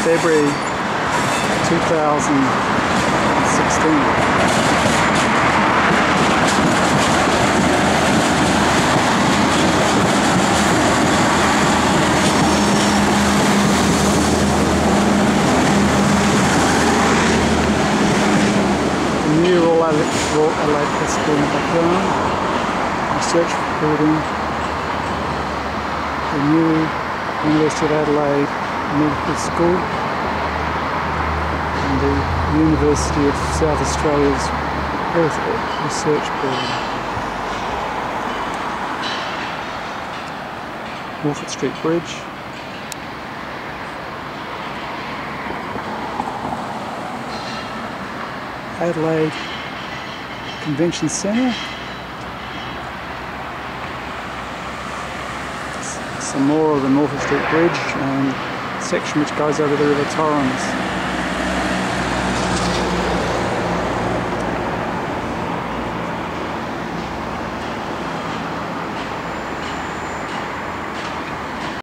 February 2016. Royal Adelaide Hospital in the background, research building, the new University of Adelaide Medical School, and the University of South Australia's Earth Research Building. Morphett Street Bridge. Adelaide Convention Centre. Some more of the Morphett Street Bridge and section which goes over the River Terrace.